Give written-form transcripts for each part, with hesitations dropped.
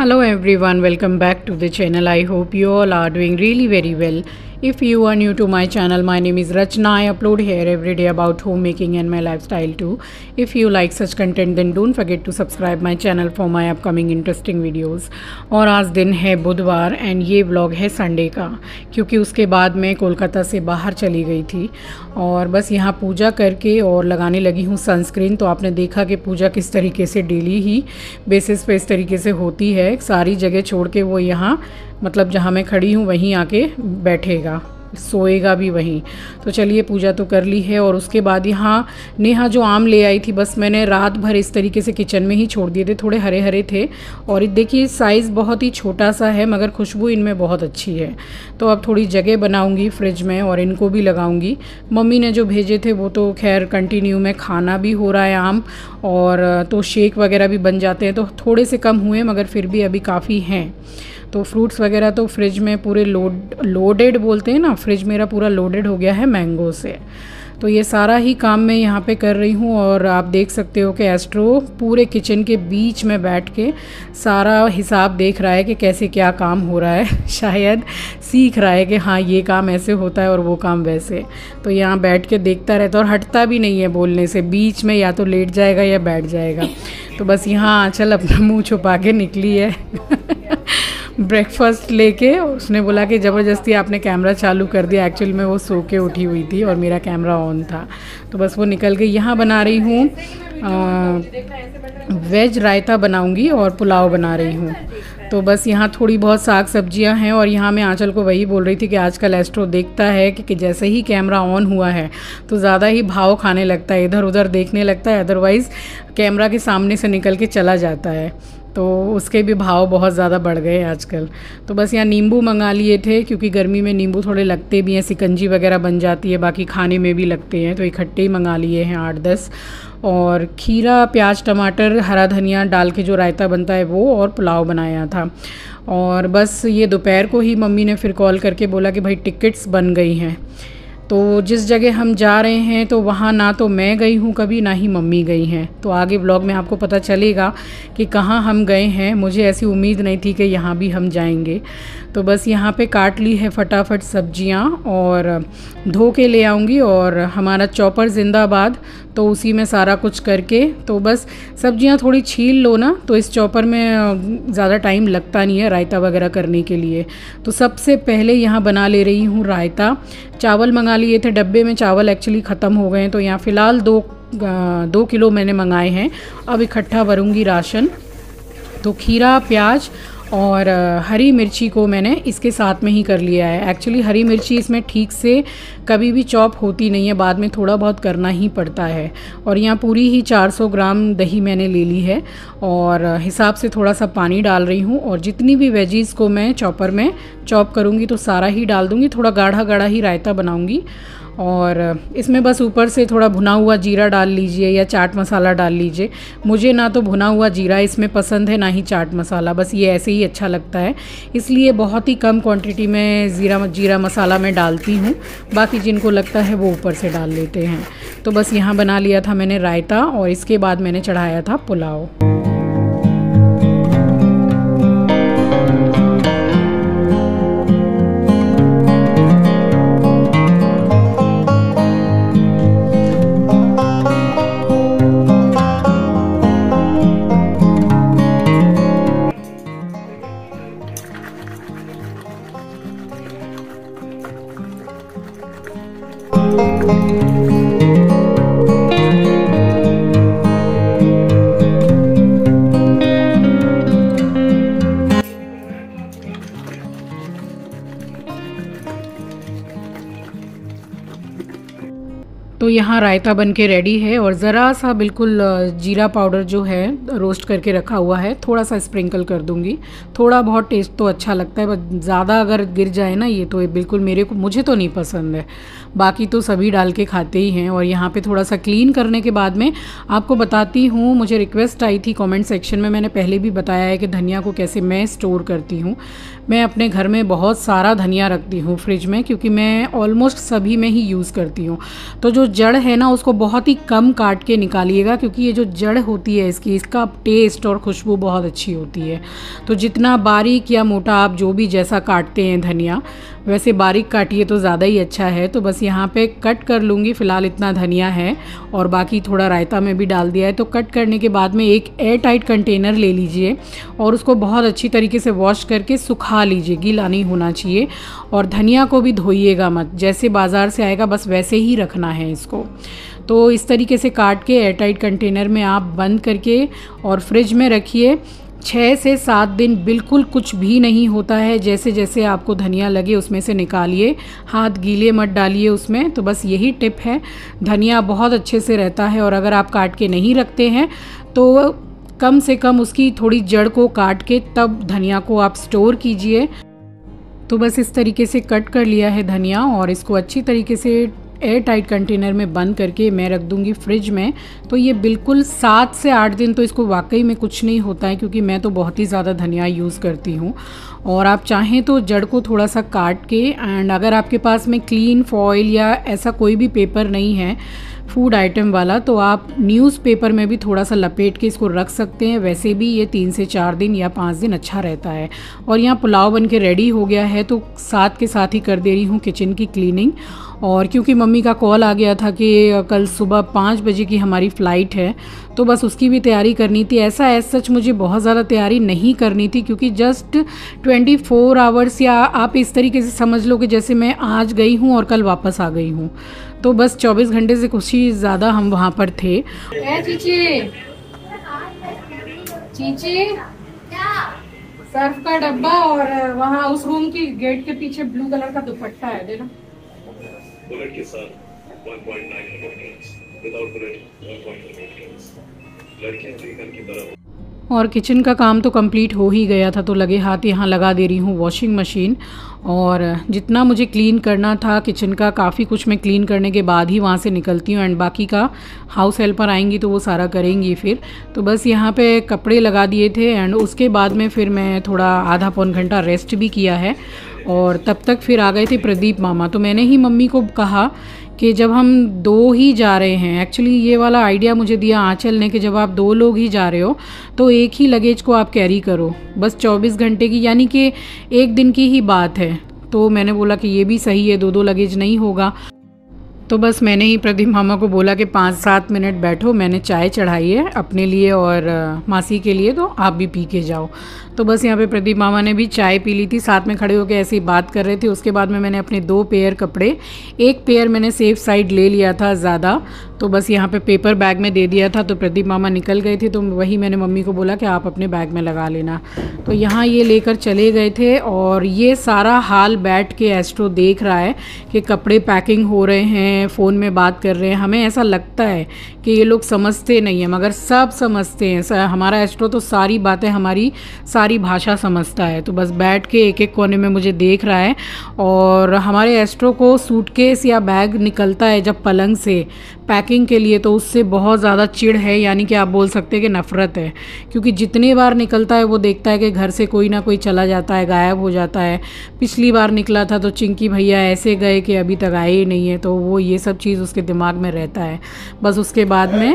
Hello everyone, welcome back to the channel. I hope you all are doing really very well. If you are new to my channel, my name is Rachna. I upload here every day about homemaking and my lifestyle too. If you like such content then don't forget to subscribe my channel for my upcoming interesting videos. और आज दिन है बुधवार and ये vlog है Sunday का, क्योंकि उसके बाद मैं कोलकाता से बाहर चली गई थी और बस यहाँ पूजा करके और लगाने लगी हूँ सनस्क्रीन। तो आपने देखा कि पूजा किस तरीके से डेली ही बेसिस पे इस तरीके से होती है। सारी जगह छोड़ के वो यहाँ मतलब जहाँ मैं खड़ी हूँ वहीं आके बैठेगा, सोएगा भी वहीं। तो चलिए पूजा तो कर ली है। और उसके बाद यहाँ नेहा जो आम ले आई थी, बस मैंने रात भर इस तरीके से किचन में ही छोड़ दिए थे। थोड़े हरे हरे थे और देखिए साइज़ बहुत ही छोटा सा है मगर खुशबू इनमें बहुत अच्छी है। तो अब थोड़ी जगह बनाऊंगी फ्रिज में और इनको भी लगाऊंगी। मम्मी ने जो भेजे थे वो तो खैर कंटिन्यू में खाना भी हो रहा है आम, और तो शेक वगैरह भी बन जाते हैं। तो थोड़े से कम हुए मगर फिर भी अभी काफ़ी हैं। तो फ्रूट्स वगैरह तो फ्रिज में पूरे लोडेड बोलते हैं ना, फ्रिज मेरा पूरा लोडेड हो गया है मैंगो से। तो ये सारा ही काम मैं यहाँ पे कर रही हूँ। और आप देख सकते हो कि एस्ट्रो पूरे किचन के बीच में बैठ के सारा हिसाब देख रहा है कि कैसे क्या काम हो रहा है। शायद सीख रहा है कि हाँ ये काम ऐसे होता है और वो काम वैसे। तो यहाँ बैठ के देखता रहता है और हटता भी नहीं है बोलने से, बीच में या तो लेट जाएगा या बैठ जाएगा। तो बस यहाँ आंचल अपना मुँह छुपा के निकली है ब्रेकफास्ट लेके। उसने बोला कि ज़बरदस्ती आपने कैमरा चालू कर दिया। एक्चुअल में वो सो के उठी हुई थी और मेरा कैमरा ऑन था, तो बस वो निकल गई। यहाँ बना रही हूँ वेज रायता बनाऊँगी और पुलाव बना रही हूँ। तो बस यहाँ थोड़ी बहुत साग सब्जियाँ हैं। और यहाँ मैं आंचल को वही बोल रही थी कि आजकल एस्ट्रो देखता है कि जैसे ही कैमरा ऑन हुआ है तो ज़्यादा ही भाव खाने लगता है, इधर उधर देखने लगता है, अदरवाइज़ कैमरा के सामने से निकल के चला जाता है। तो उसके भी भाव बहुत ज़्यादा बढ़ गए आजकल। तो बस यहाँ नींबू मंगा लिए थे, क्योंकि गर्मी में नींबू थोड़े लगते भी हैं, सिकंजी वगैरह बन जाती है, बाकी खाने में भी लगते हैं। तो इकट्ठे ही मंगा लिए हैं 8-10। और खीरा प्याज टमाटर हरा धनिया डाल के जो रायता बनता है वो, और पुलाव बनाया था। और बस ये दोपहर को ही मम्मी ने फिर कॉल करके बोला कि भाई टिकट्स बन गई हैं। तो जिस जगह हम जा रहे हैं तो वहाँ ना तो मैं गई हूँ कभी, ना ही मम्मी गई हैं। तो आगे व्लॉग में आपको पता चलेगा कि कहाँ हम गए हैं। मुझे ऐसी उम्मीद नहीं थी कि यहाँ भी हम जाएंगे। तो बस यहाँ पे काट ली है फटाफट सब्जियाँ और धो के ले आऊँगी। और हमारा चॉपर जिंदाबाद, तो उसी में सारा कुछ करके, तो बस सब्जियाँ थोड़ी छील लो ना तो इस चॉपर में ज़्यादा टाइम लगता नहीं है रायता वगैरह करने के लिए। तो सबसे पहले यहाँ बना ले रही हूँ रायता। चावल मंगा लिए थे डब्बे में, चावल एक्चुअली ख़त्म हो गए हैं, तो यहाँ फ़िलहाल 2 किलो मैंने मंगाए हैं। अब इकट्ठा भरूँगी राशन। तो खीरा प्याज और हरी मिर्ची को मैंने इसके साथ में ही कर लिया है। एक्चुअली हरी मिर्ची इसमें ठीक से कभी भी चॉप होती नहीं है, बाद में थोड़ा बहुत करना ही पड़ता है। और यहाँ पूरी ही 400 ग्राम दही मैंने ले ली है और हिसाब से थोड़ा सा पानी डाल रही हूँ। और जितनी भी वेजीज़ को मैं चॉपर में चॉप करूँगी तो सारा ही डाल दूँगी। थोड़ा गाढ़ा गाढ़ा ही रायता बनाऊँगी। और इसमें बस ऊपर से थोड़ा भुना हुआ जीरा डाल लीजिए या चाट मसाला डाल लीजिए। मुझे ना तो भुना हुआ जीरा इसमें पसंद है, ना ही चाट मसाला, बस ये ऐसे ही अच्छा लगता है। इसलिए बहुत ही कम क्वांटिटी में जीरा मसाला मैं डालती हूँ, बाकी जिनको लगता है वो ऊपर से डाल लेते हैं। तो बस यहाँ बना लिया था मैंने रायता और इसके बाद मैंने चढ़ाया था पुलाव। तो यहाँ रायता बन के रेडी है और ज़रा सा बिल्कुल जीरा पाउडर जो है रोस्ट करके रखा हुआ है थोड़ा सा स्प्रिंकल कर दूँगी। थोड़ा बहुत टेस्ट तो अच्छा लगता है, बस ज़्यादा अगर गिर जाए ना ये तो बिल्कुल मुझे तो नहीं पसंद है। बाकी तो सभी डाल के खाते ही हैं। और यहाँ पे थोड़ा सा क्लीन करने के बाद में आपको बताती हूँ, मुझे रिक्वेस्ट आई थी कमेंट सेक्शन में, मैंने पहले भी बताया है कि धनिया को कैसे मैं स्टोर करती हूँ। मैं अपने घर में बहुत सारा धनिया रखती हूँ फ्रिज में, क्योंकि मैं ऑलमोस्ट सभी में ही यूज़ करती हूँ। तो जो जड़ है ना उसको बहुत ही कम काट के निकालिएगा, क्योंकि ये जो जड़ होती है इसका टेस्ट और खुशबू बहुत अच्छी होती है। तो जितना बारीक या मोटा आप जो भी जैसा काटते हैं धनिया, वैसे बारीक काटिए तो ज़्यादा ही अच्छा है। तो बस यहाँ पे कट कर लूँगी। फ़िलहाल इतना धनिया है और बाकी थोड़ा रायता में भी डाल दिया है। तो कट करने के बाद में एक एयर टाइट कंटेनर ले लीजिए और उसको बहुत अच्छी तरीके से वॉश करके सुखा लीजिए, गीला नहीं होना चाहिए। और धनिया को भी धोइएगा मत, जैसे बाज़ार से आएगा बस वैसे ही रखना है इसको। तो इस तरीके से काट के एयर टाइट कंटेनर में आप बंद करके और फ्रिज में रखिए। 6 से 7 दिन बिल्कुल कुछ भी नहीं होता है। जैसे जैसे आपको धनिया लगे उसमें से निकालिए, हाथ गीले मत डालिए उसमें। तो बस यही टिप है, धनिया बहुत अच्छे से रहता है। और अगर आप काट के नहीं रखते हैं तो कम से कम उसकी थोड़ी जड़ को काट के तब धनिया को आप स्टोर कीजिए। तो बस इस तरीके से कट कर लिया है धनिया और इसको अच्छी तरीके से एयर टाइट कंटेनर में बंद करके मैं रख दूंगी फ्रिज में। तो ये बिल्कुल 7 से 8 दिन तो इसको वाकई में कुछ नहीं होता है, क्योंकि मैं तो बहुत ही ज़्यादा धनिया यूज़ करती हूँ। और आप चाहें तो जड़ को थोड़ा सा काट के, एंड अगर आपके पास में क्लीन फॉइल या ऐसा कोई भी पेपर नहीं है फूड आइटम वाला, तो आप न्यूज़पेपर में भी थोड़ा सा लपेट के इसको रख सकते हैं। वैसे भी ये 3 से 4 दिन या 5 दिन अच्छा रहता है। और यहाँ पुलाव बन के रेडी हो गया है, तो साथ के साथ ही कर दे रही हूँ किचन की क्लीनिंग। और क्योंकि मम्मी का कॉल आ गया था कि कल सुबह 5 बजे की हमारी फ़्लाइट है, तो बस उसकी भी तैयारी करनी थी। ऐसा एज सच मुझे बहुत ज़्यादा तैयारी नहीं करनी थी, क्योंकि जस्ट 24 आवर्स, या आप इस तरीके से समझ लो कि जैसे मैं आज गई हूँ और कल वापस आ गई हूँ। तो बस 24 घंटे से कुछ ही ज़्यादा हम वहाँ पर थे। चीची चीची सर्फ का डब्बा और वहाँ उस रूम की गेट के पीछे ब्लू कलर का दुपट्टा है, देना। बुलेट के साथ 1.9 विदाउट बुलेट 1.8 लड़कियां वीगन की तरह। और किचन का काम तो कंप्लीट हो ही गया था, तो लगे हाथ यहाँ लगा दे रही हूँ वॉशिंग मशीन। और जितना मुझे क्लीन करना था किचन का, काफ़ी कुछ मैं क्लीन करने के बाद ही वहाँ से निकलती हूँ। एंड बाकी का हाउस हेल्पर आएंगी तो वो सारा करेंगी फिर। तो बस यहाँ पे कपड़े लगा दिए थे एंड उसके बाद में फिर मैं थोड़ा आधा पौन घंटा रेस्ट भी किया है। और तब तक फिर आ गए थे प्रदीप मामा। तो मैंने ही मम्मी को कहा कि जब हम 2 ही जा रहे हैं, एक्चुअली ये वाला आइडिया मुझे दिया आंचल ने कि जब आप 2 लोग ही जा रहे हो तो एक ही लगेज को आप कैरी करो, बस 24 घंटे की, यानी कि 1 दिन की ही बात है। तो मैंने बोला कि ये भी सही है, 2-2 लगेज नहीं होगा। तो बस मैंने ही प्रदीप मामा को बोला कि 5-7 मिनट बैठो, मैंने चाय चढ़ाई है अपने लिए और मासी के लिए, तो आप भी पी के जाओ। तो बस यहाँ पे प्रदीप मामा ने भी चाय पी ली थी, साथ में खड़े होकर ऐसे ही बात कर रहे थे। उसके बाद में मैंने अपने 2 पेयर कपड़े, एक पेयर मैंने सेफ साइड ले लिया था ज़्यादा, तो बस यहाँ पे पेपर बैग में दे दिया था। तो प्रदीप मामा निकल गए थे, तो वही मैंने मम्मी को बोला कि आप अपने बैग में लगा लेना। तो यहाँ ये लेकर चले गए थे और ये सारा हाल बैठ के एस्ट्रो देख रहा है कि कपड़े पैकिंग हो रहे हैं, फ़ोन में बात कर रहे हैं। हमें ऐसा लगता है कि ये लोग समझते नहीं हैं, मगर सब समझते हैं। हमारा एस्ट्रो तो सारी बातें, हमारी सारी भाषा समझता है। तो बस बैठ के एक एक कोने में मुझे देख रहा है। और हमारे एस्ट्रो को सूटकेस या बैग निकलता है जब पलंग से पैकिंग के लिए, तो उससे बहुत ज़्यादा चिढ़ है, यानी कि आप बोल सकते हैं कि नफ़रत है। क्योंकि जितनी बार निकलता है वो देखता है कि घर से कोई ना कोई चला जाता है, गायब हो जाता है। पिछली बार निकला था तो चिंकी भैया ऐसे गए कि अभी तक आए ही नहीं है, तो वो ये सब चीज़ उसके दिमाग में रहता है। बस उसके बाद में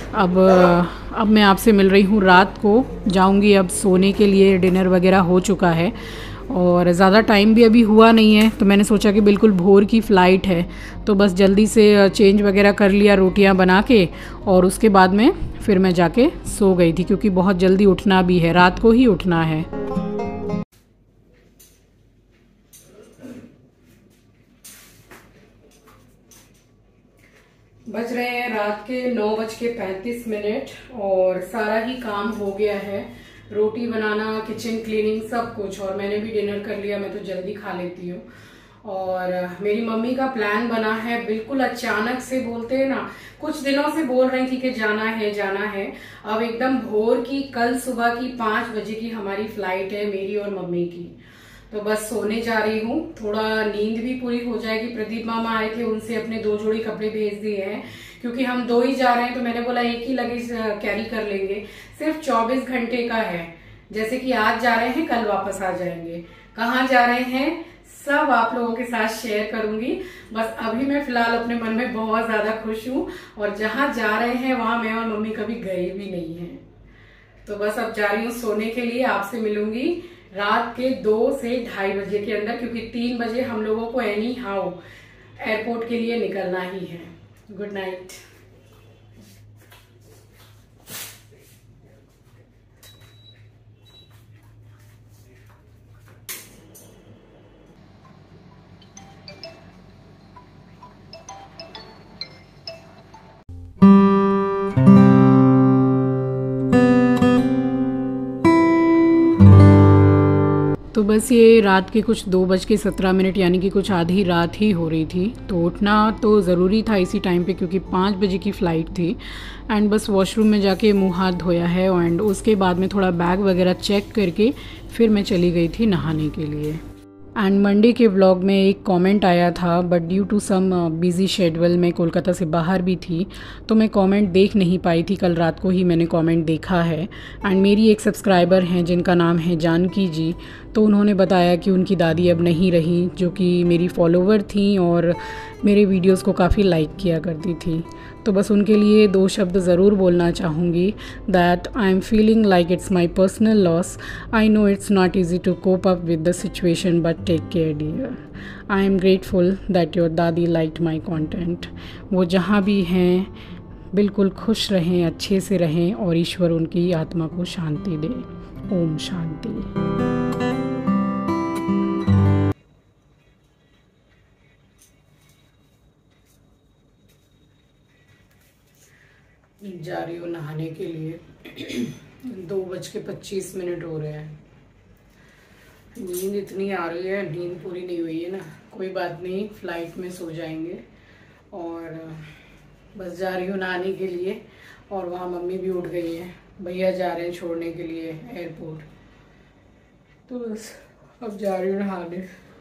अब मैं आपसे मिल रही हूँ, रात को जाऊँगी अब सोने के लिए। डिनर वगैरह हो चुका है और ज़्यादा टाइम भी अभी हुआ नहीं है, तो मैंने सोचा कि बिल्कुल भोर की फ़्लाइट है, तो बस जल्दी से चेंज वगैरह कर लिया रोटियां बना के, और उसके बाद में फिर मैं जाके सो गई थी, क्योंकि बहुत जल्दी उठना भी है, रात को ही उठना है। बज रहे हैं रात के 9:35 और सारा ही काम हो गया है, रोटी बनाना, किचन क्लीनिंग, सब कुछ। और मैंने भी डिनर कर लिया, मैं तो जल्दी खा लेती हूँ। और मेरी मम्मी का प्लान बना है, बिल्कुल अचानक से, बोलते हैं ना, कुछ दिनों से बोल रही थी कि जाना है जाना है। अब एकदम भोर की, कल सुबह की 5 बजे की हमारी फ्लाइट है, मेरी और मम्मी की। तो बस सोने जा रही हूँ, थोड़ा नींद भी पूरी हो जाएगी। प्रदीप मामा आए थे, उनसे अपने 2 जोड़ी कपड़े भेज दिए हैं, क्योंकि हम 2 ही जा रहे हैं, तो मैंने बोला एक ही लगेज कैरी कर लेंगे। सिर्फ 24 घंटे का है, जैसे कि आज जा रहे हैं कल वापस आ जाएंगे। कहाँ जा रहे हैं? सब आप लोगों के साथ शेयर करूंगी। बस अभी मैं फिलहाल अपने मन में बहुत ज्यादा खुश हूँ, और जहाँ जा रहे हैं वहां मैं और मम्मी कभी गए भी नहीं हैं। तो बस अब जा रही हूँ सोने के लिए। आपसे मिलूंगी रात के 2 से 2:30 बजे के अंदर, क्योंकि 3 बजे हम लोगों को एनी हाउ एयरपोर्ट के लिए निकलना ही है। Good night. तो बस ये रात के कुछ 2:17 यानी कि कुछ आधी रात ही हो रही थी। तो उठना तो ज़रूरी था इसी टाइम पे, क्योंकि 5 बजे की फ़्लाइट थी। एंड बस वॉशरूम में जाके मुंह हाथ धोया है, एंड उसके बाद में थोड़ा बैग वगैरह चेक करके फिर मैं चली गई थी नहाने के लिए। एंड मंडे के व्लॉग में एक कमेंट आया था, but due to some busy schedule में कोलकाता से बाहर भी थी, तो मैं कमेंट देख नहीं पाई थी। कल रात को ही मैंने कमेंट देखा है। एंड मेरी एक सब्सक्राइबर हैं जिनका नाम है जानकी जी, तो उन्होंने बताया कि उनकी दादी अब नहीं रही, जो कि मेरी फॉलोवर थी और मेरे वीडियोस को काफ़ी लाइक किया करती थी। तो बस उनके लिए 2 शब्द ज़रूर बोलना चाहूँगी, that I am feeling like it's my personal loss. I know it's not easy to cope up with the situation, but take care dear. I am grateful that your दादी लाइक्ड माई कॉन्टेंट। वो जहाँ भी हैं बिल्कुल खुश रहें, अच्छे से रहें, और ईश्वर उनकी आत्मा को शांति दे। ओम शांति। जा रही हूँ नहाने के लिए। 2:25 हो रहे हैं। नींद इतनी आ रही है, नींद पूरी नहीं हुई है ना। कोई बात नहीं, फ़्लाइट में सो जाएंगे। और बस जा रही हूँ नहाने के लिए, और वहाँ मम्मी भी उठ गई है, भैया जा रहे हैं छोड़ने के लिए एयरपोर्ट। तो बस अब जा रही हूँ नहाने।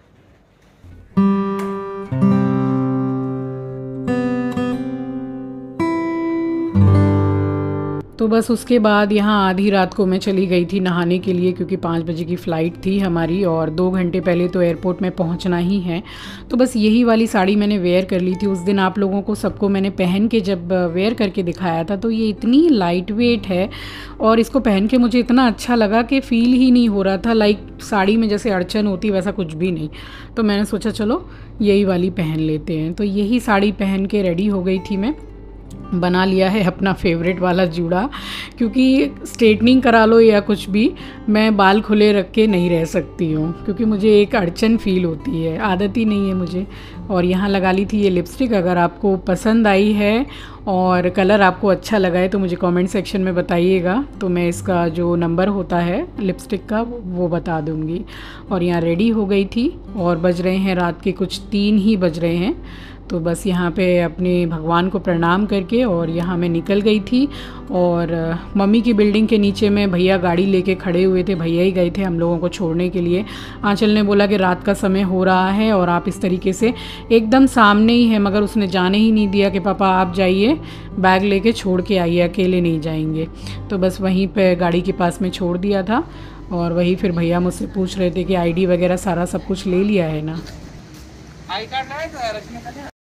तो बस उसके बाद यहाँ आधी रात को मैं चली गई थी नहाने के लिए, क्योंकि 5 बजे की फ़्लाइट थी हमारी, और 2 घंटे पहले तो एयरपोर्ट में पहुँचना ही है। तो बस यही वाली साड़ी मैंने वेयर कर ली थी। उस दिन आप लोगों को सबको मैंने पहन के जब वेयर करके दिखाया था, तो ये इतनी लाइट वेट है, और इसको पहन के मुझे इतना अच्छा लगा कि फ़ील ही नहीं हो रहा था लाइक साड़ी में जैसे अड़चन होती, वैसा कुछ भी नहीं। तो मैंने सोचा चलो यही वाली पहन लेते हैं। तो यही साड़ी पहन के रेडी हो गई थी मैं। बना लिया है अपना फेवरेट वाला जूड़ा, क्योंकि स्ट्रेटनिंग करा लो या कुछ भी, मैं बाल खुले रख के नहीं रह सकती हूँ, क्योंकि मुझे एक अड़चन फ़ील होती है, आदत ही नहीं है मुझे। और यहाँ लगा ली थी ये लिपस्टिक। अगर आपको पसंद आई है और कलर आपको अच्छा लगा है तो मुझे कमेंट सेक्शन में बताइएगा, तो मैं इसका जो नंबर होता है लिपस्टिक का वो बता दूँगी। और यहाँ रेडी हो गई थी, और बज रहे हैं रात के कुछ 3 ही बज रहे हैं। तो बस यहाँ पे अपने भगवान को प्रणाम करके और यहाँ मैं निकल गई थी। और मम्मी की बिल्डिंग के नीचे में भैया गाड़ी लेके खड़े हुए थे, भैया ही गए थे हम लोगों को छोड़ने के लिए। आंचल ने बोला कि रात का समय हो रहा है और आप इस तरीके से, एकदम सामने ही है, मगर उसने जाने ही नहीं दिया कि पापा आप जाइए, बैग लेके छोड़ के आइए, अकेले नहीं जाएंगे। तो बस वहीं पे गाड़ी के पास में छोड़ दिया था। और वही फिर भैया मुझसे पूछ रहे थे कि आईडी वगैरह सारा सब कुछ ले लिया है ना। आई कार्ड है तो रखने का है।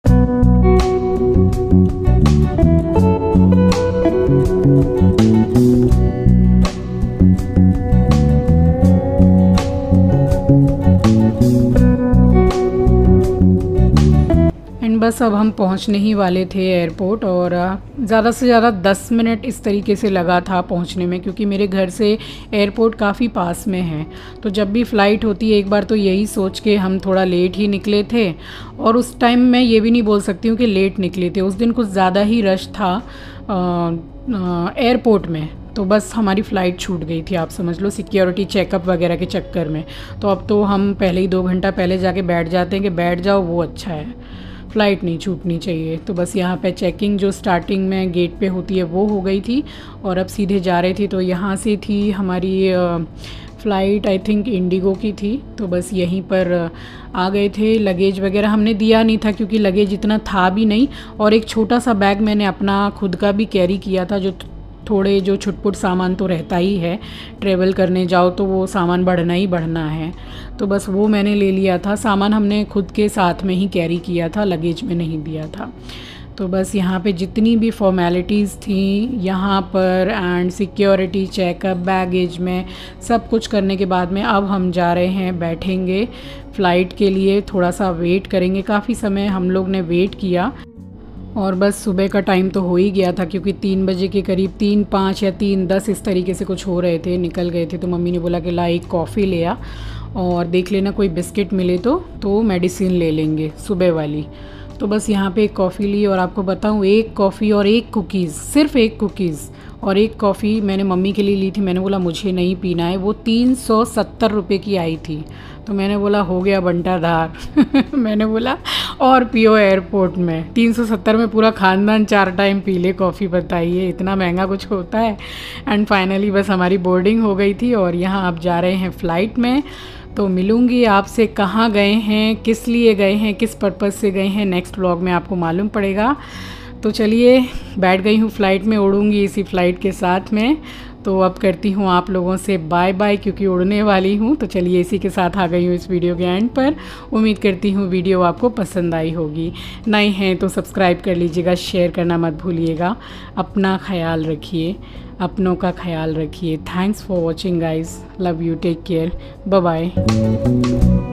बस अब हम पहुंचने ही वाले थे एयरपोर्ट, और ज़्यादा से ज़्यादा 10 मिनट इस तरीके से लगा था पहुंचने में, क्योंकि मेरे घर से एयरपोर्ट काफ़ी पास में है। तो जब भी फ़्लाइट होती है, एक बार तो यही सोच के हम थोड़ा लेट ही निकले थे। और उस टाइम मैं ये भी नहीं बोल सकती हूँ कि लेट निकले थे, उस दिन कुछ ज़्यादा ही रश था एयरपोर्ट में। तो बस हमारी फ़्लाइट छूट गई थी, आप समझ लो, सिक्योरिटी चेकअप वगैरह के चक्कर में। तो अब तो हम पहले ही 2 घंटा पहले जाके बैठ जाते हैं कि बैठ जाओ, वो अच्छा है, फ़्लाइट नहीं छूटनी चाहिए। तो बस यहाँ पे चेकिंग जो स्टार्टिंग में गेट पे होती है वो हो गई थी, और अब सीधे जा रहे थे। तो यहाँ से थी हमारी फ़्लाइट, आई थिंक इंडिगो की थी। तो बस यहीं पर आ गए थे। लगेज वगैरह हमने दिया नहीं था, क्योंकि लगेज इतना था भी नहीं, और एक छोटा सा बैग मैंने अपना खुद का भी कैरी किया था, जो थोड़े जो छुटपुट सामान तो रहता ही है, ट्रैवल करने जाओ तो वो सामान बढ़ना ही बढ़ना है। तो बस वो मैंने ले लिया था। सामान हमने खुद के साथ में ही कैरी किया था, लगेज में नहीं दिया था। तो बस यहाँ पे जितनी भी फॉर्मेलिटीज़ थी यहाँ पर एंड सिक्योरिटी चेकअप बैगेज में सब कुछ करने के बाद में अब हम जा रहे हैं, बैठेंगे फ़्लाइट के लिए, थोड़ा सा वेट करेंगे। काफ़ी समय हम लोग ने वेट किया और बस सुबह का टाइम तो हो ही गया था, क्योंकि 3 बजे के करीब 3:05 या 3:10 इस तरीके से कुछ हो रहे थे, निकल गए थे। तो मम्मी ने बोला कि ला एक कॉफ़ी ले आ और देख लेना कोई बिस्किट मिले तो मेडिसिन ले लेंगे सुबह वाली। तो बस यहाँ पे एक कॉफ़ी ली और आपको बताऊँ, एक कॉफ़ी और एक कुकीज़, सिर्फ एक कुकीज़ और एक कॉफ़ी मैंने मम्मी के लिए ली थी। मैंने बोला मुझे नहीं पीना है। वो 370 रुपये की आई थी। तो मैंने बोला हो गया बंटाधार मैंने बोला और पियो एयरपोर्ट में। 370 में पूरा ख़ानदान 4 टाइम पी ले कॉफ़ी, बताइए इतना महंगा कुछ होता है। एंड फाइनली बस हमारी बोर्डिंग हो गई थी और यहाँ आप जा रहे हैं फ़्लाइट में। तो मिलूँगी आपसे, कहाँ गए हैं, किस लिए गए हैं, किस पर्पज़ से गए हैं, नेक्स्ट व्लॉग में आपको मालूम पड़ेगा। तो चलिए बैठ गई हूँ फ़्लाइट में, उड़ूँगी इसी फ़्लाइट के साथ में। तो अब करती हूँ आप लोगों से बाय बाय, क्योंकि उड़ने वाली हूँ। तो चलिए इसी के साथ आ गई हूँ इस वीडियो के एंड पर। उम्मीद करती हूँ वीडियो आपको पसंद आई होगी। नए हैं तो सब्सक्राइब कर लीजिएगा, शेयर करना मत भूलिएगा। अपना ख्याल रखिए, अपनों का ख्याल रखिए। Thanks for watching guys, love you, take care, bye bye.